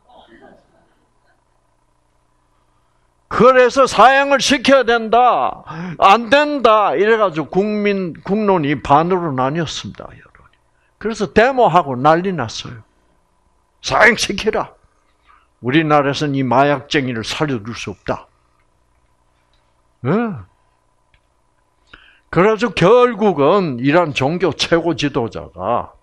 그래서 사형을 시켜야 된다. 안 된다. 이래가지고 국민, 국론이 반으로 나뉘었습니다, 여러분. 그래서 데모하고 난리 났어요. 사형시키라. 우리나라에서는 이 마약쟁이를 살려둘 수 없다. 네. 그래서 결국은 이란 종교 최고 지도자가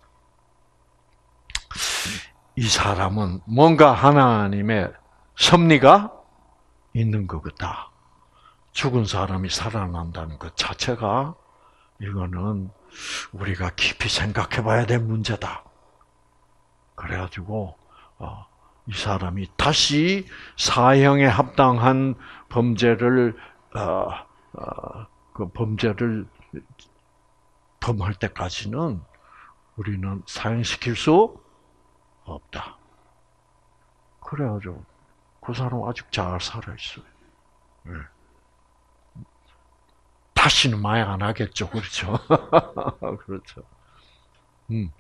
이 사람은 뭔가 하나님의 섭리가 있는 것 같다. 죽은 사람이 살아난다는 것 자체가 이거는 우리가 깊이 생각해 봐야 될 문제다. 그래가지고 이 사람이 다시 사형에 합당한 범죄를 어, 어, 그 범죄를 범할 때까지는 우리는 사형시킬 수 없다. 그래가지고 그 사람 아직 잘 살아 있어요. 네. 다시는 마약 안 하겠죠, 그렇죠? 그렇죠. 음.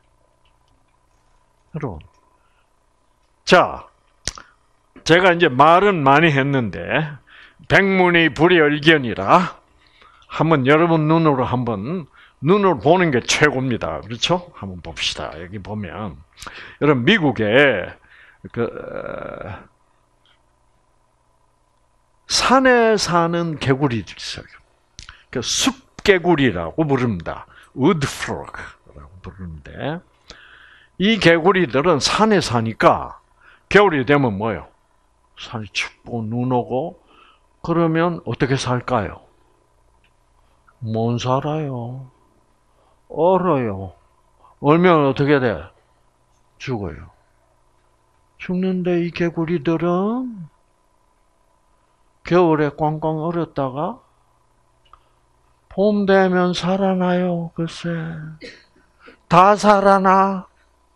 여러분, 자, 제가 이제 말은 많이 했는데. 백문이 불여일견이라 한번 여러분 눈으로 한번 눈으로 보는 게 최고입니다. 그렇죠? 한번 봅시다. 여기 보면 여러분 미국에 그 산에 사는 개구리들이 있어요. 그 숲개구리라고 부릅니다. 우드프로그라고 부르는데 이 개구리들은 산에 사니까 겨울이 되면 뭐예요? 산이 춥고 눈 오고 그러면 어떻게 살까요? 못 살아요. 얼어요. 얼면 어떻게 돼? 죽어요. 죽는데 이 개구리들은 겨울에 꽝꽝 얼었다가 봄 되면 살아나요. 글쎄. 다 살아나.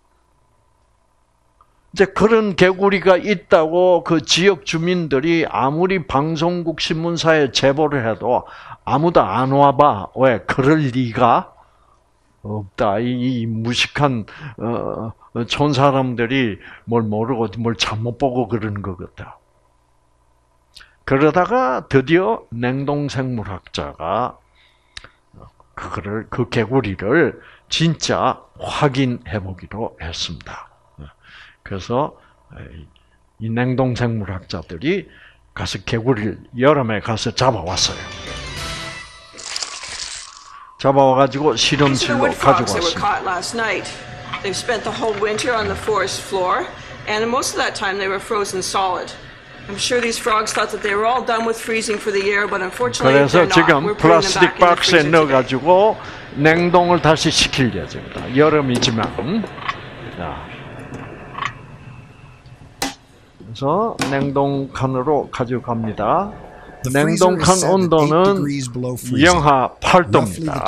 이제 그런 개구리가 있다고 그 지역 주민들이 아무리 방송국 신문사에 제보를 해도 아무도 안 와봐. 왜? 그럴 리가 없다. 이, 이 무식한 어, 촌 사람들이 뭘 모르고 뭘 잘못 보고 그러는 것 같다. 그러다가 드디어 냉동생물학자가 그거를 그 개구리를 진짜 확인해 보기로 했습니다. 그래서 이 냉동생물학자들이 가서 개구리를 여름에 가서 잡아왔어요. 잡아와가지고 실험실로 가져왔습니다. They've spent the whole winter on the forest floor, and most of that time they were frozen solid. I'm sure these frogs thought that they were all done with freezing for the year, but unfortunately 그래서 they're not. 지금 We're putting them 플라스틱 back in the 박스에 freezer 넣어가지고 냉동을 다시 시킬 예정입니다. 여름이지만. 자. 그래서 냉동칸으로 가져갑니다. 냉동칸 온도는 영하 팔 도입니다.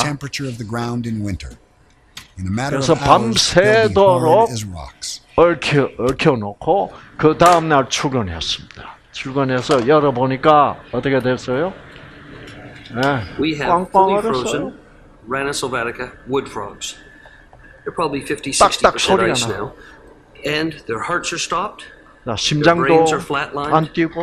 그래서 밤새도록 얽혀, 얽혀놓고 그 다음날 출근했습니다. 출근해서 열어보니까 어떻게 됐어요? We have fully frozen Rana sylvatica wood frogs. They're probably fifty, sixty percent ice now. And their hearts are stopped. 심장도 안 뛰고,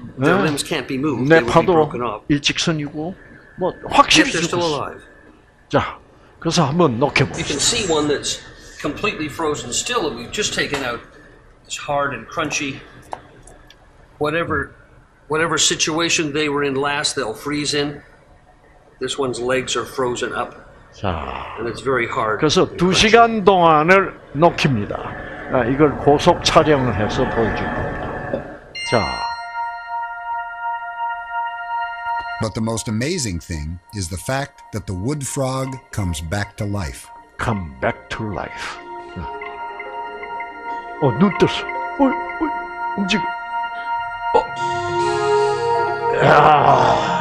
뇌파도 일직선이고, 뭐 확실히 죽었어. 자, 그래서 한번 녹여보세요. You can see one that's completely frozen still that we've just taken out. It's hard and crunchy. Whatever, whatever situation they were in last, they'll freeze in. This one's legs are frozen up. 자, and it's very hard. 그래서 두 시간 동안을 녹입니다. 아, 이걸 고속 촬영을 해서 보여줄 겁니다. 자. But the most amazing thing is the fact that the wood frog comes back to life. Come back to life. 어, 눈 떴어. 어, 어, 움직여. 어. 야.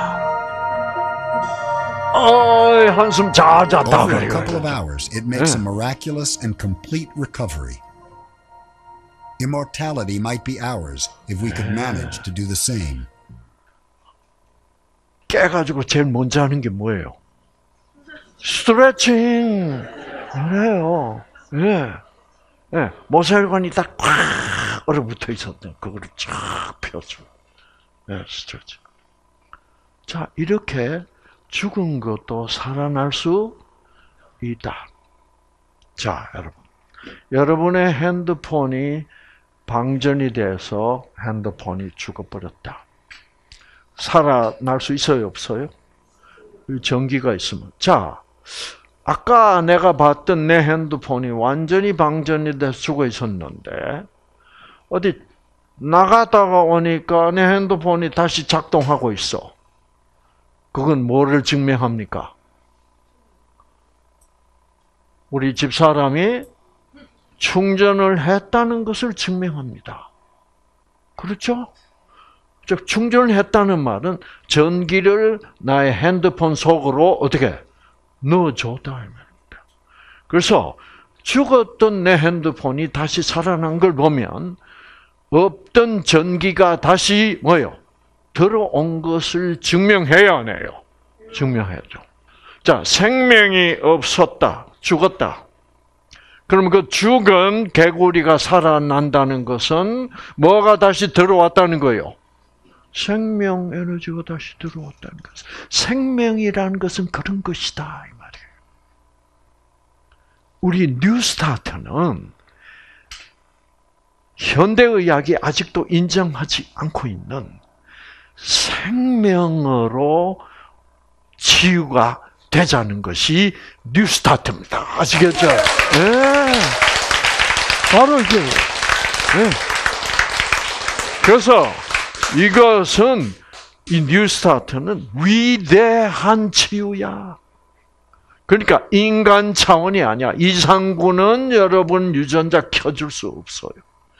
어, 한숨 자자 다 Over a couple of hours, it makes a miraculous and complete recovery. Immortality might be ours if we could manage to do the same. 깨가지고 제일 먼저 하는 게 뭐예요? 스트레칭. 그래요. 예. 예. 모세혈관이 딱 꽉 얼어붙어 있었던 그거를 쫙 펴줘. 예, 스트레칭. 자, 이렇게 죽은 것도 살아날 수 있다. 자, 여러분. 여러분의 핸드폰이 방전이 돼서 핸드폰이 죽어버렸다. 살아날 수 있어요, 없어요? 전기가 있으면. 자, 아까 내가 봤던 내 핸드폰이 완전히 방전이 돼서 죽어 있었는데 어디 나가다가 오니까 내 핸드폰이 다시 작동하고 있어. 그건 뭐를 증명합니까? 우리 집사람이 충전을 했다는 것을 증명합니다. 그렇죠? 즉 충전을 했다는 말은 전기를 나의 핸드폰 속으로 어떻게 넣어줬다 이 말입니다. 그래서 죽었던 내 핸드폰이 다시 살아난 걸 보면 없던 전기가 다시 뭐요? 들어온 것을 증명해야 하네요. 증명해야죠. 자, 생명이 없었다. 죽었다. 그럼 그 죽은 개구리가 살아난다는 것은 뭐가 다시 들어왔다는 거예요? 생명 에너지가 다시 들어왔다는 것. 생명이라는 것은 그런 것이다 이 말이에요. 우리 뉴스타트는 현대의학이 아직도 인정하지 않고 있는 생명으로 치유가 되자는 것이 뉴스타트입니다. 아시겠죠? 네. 바로 이게. 네. 그래서 이것은 이 뉴스타트는 위대한 치유야. 그러니까 인간 차원이 아니야. 이상구는 여러분 유전자 켜줄 수 없어요.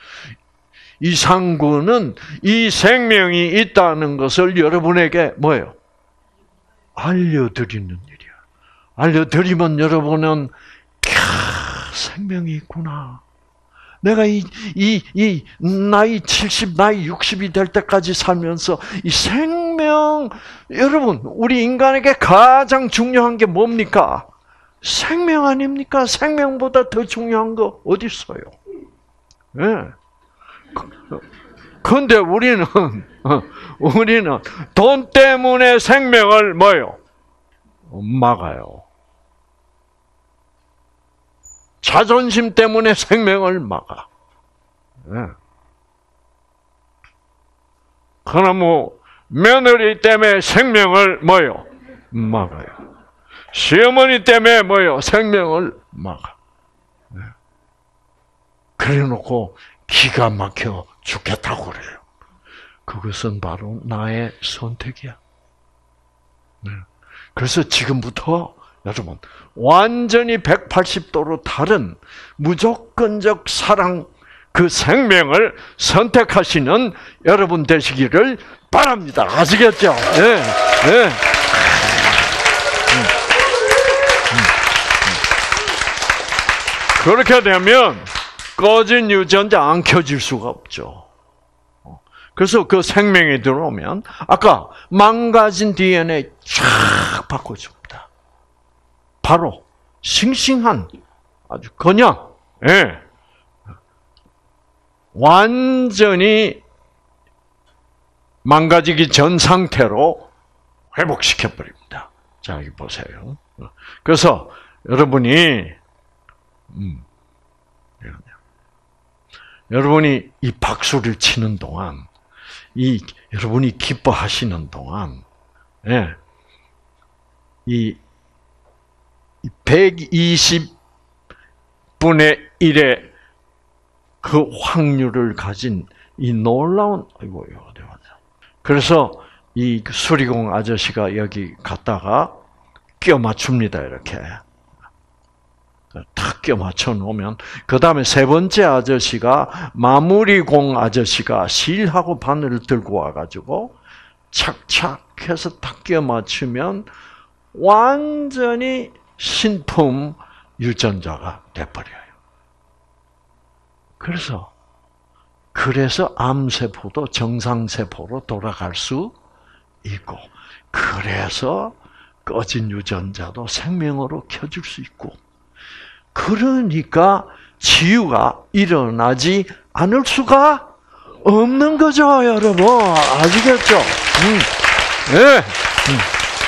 이상구는 이 생명이 있다는 것을 여러분에게 뭐예요? 알려드리는 일이야. 알려드리면 여러분은 캬, 생명이 있구나. 내가 이, 이, 이, 나이 칠십, 나이 육십이 될 때까지 살면서 이 생명, 여러분, 우리 인간에게 가장 중요한 게 뭡니까? 생명 아닙니까? 생명보다 더 중요한 거 어디 있어요? 예. 네. 그런데 우리는, 우리는 돈 때문에 생명을 뭐요? 막아요. 자존심 때문에 생명을 막아. 네. 그러나 뭐 며느리 때문에 생명을 뭐요? 막아요. 시어머니 때문에 뭐요? 생명을 막아. 네. 그래놓고 기가 막혀 죽겠다고 그래요. 그것은 바로 나의 선택이야. 네. 그래서 지금부터 여러분 완전히 백팔십 도로 다른 무조건적 사랑 그 생명을 선택하시는 여러분 되시기를 바랍니다. 아시겠죠? 네. 네. 그렇게 되면 꺼진 유전자 안 켜질 수가 없죠. 그래서 그 생명이 들어오면 아까 망가진 디엔에이 쫙 바꿔줍니다. 바로 싱싱한 아주 그냥 예. 완전히 망가지기 전 상태로 회복시켜 버립니다. 자, 여기 보세요. 그래서 여러분이 음, 여러분이 이 박수를 치는 동안, 이 여러분이 기뻐하시는 동안, 예, 이 백이십 분의 일의 그 확률을 가진 이 놀라운, 아이고, 어디 갔냐. 그래서 이 수리공 아저씨가 여기 갔다가 끼워 맞춥니다, 이렇게. 탁 끼워 맞춰 놓으면, 그 다음에 세 번째 아저씨가, 마무리공 아저씨가 실하고 바늘을 들고 와가지고, 착착 해서 탁 끼워 맞추면, 완전히 신품 유전자가 돼버려요. 그래서, 그래서 암세포도 정상세포로 돌아갈 수 있고, 그래서 꺼진 유전자도 생명으로 켜줄 수 있고, 그러니까 치유가 일어나지 않을 수가 없는 거죠, 여러분. 아시겠죠? 음. 네. 음.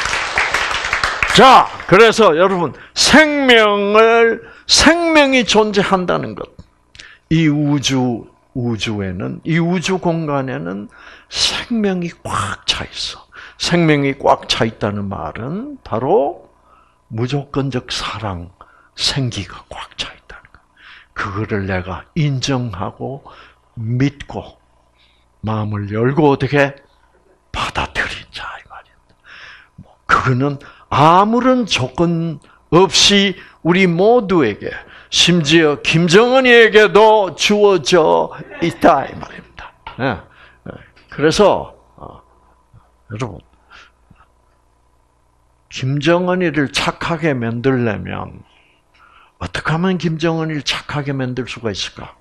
자, 그래서 여러분, 생명을, 생명이 존재한다는 것. 이 우주, 우주에는, 이 우주 공간에는 생명이 꽉 차 있어. 생명이 꽉 차 있다는 말은 바로 무조건적 사랑, 생기가 꽉 차 있다는 거. 그거를 내가 인정하고 믿고 마음을 열고 어떻게 받아들이자 이 말입니다. 그거는 아무런 조건 없이 우리 모두에게, 심지어 김정은이에게도 주어져 있다 이 말입니다. 그래서 여러분, 김정은이를 착하게 만들려면 어떻게 하면 김정은이를 착하게 만들 수가 있을까?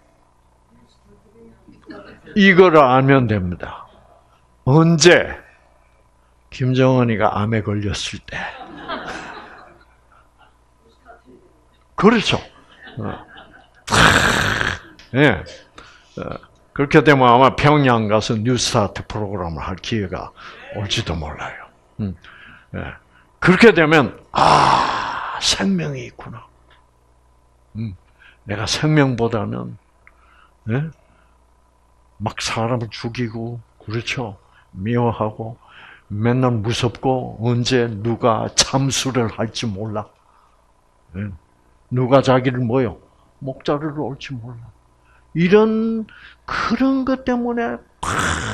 이거를 알면 됩니다. 언제? 김정은이가 암에 걸렸을 때. 그렇죠. 예. 네. 그렇게 되면 아마 평양 가서 뉴스타트 프로그램을 할 기회가 올지도 몰라요. 음. 네. 그렇게 되면, 아, 생명이 있구나. 음. 내가 생명보다는, 네? 막 사람을 죽이고, 그렇죠. 미워하고, 맨날 무섭고, 언제 누가 참수를 할지 몰라. 네? 누가 자기를 뭐요? 목자루를 올지 몰라. 이런 그런 것 때문에 팍.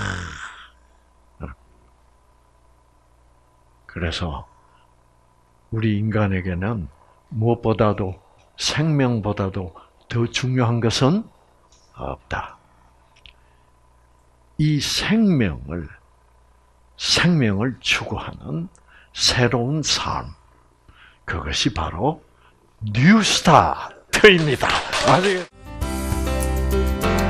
그래서 우리 인간에게는 무엇보다도 생명보다도 더 중요한 것은 없다. 이 생명을 생명을 추구하는 새로운 삶, 그것이 바로 뉴스타트입니다. 아시겠?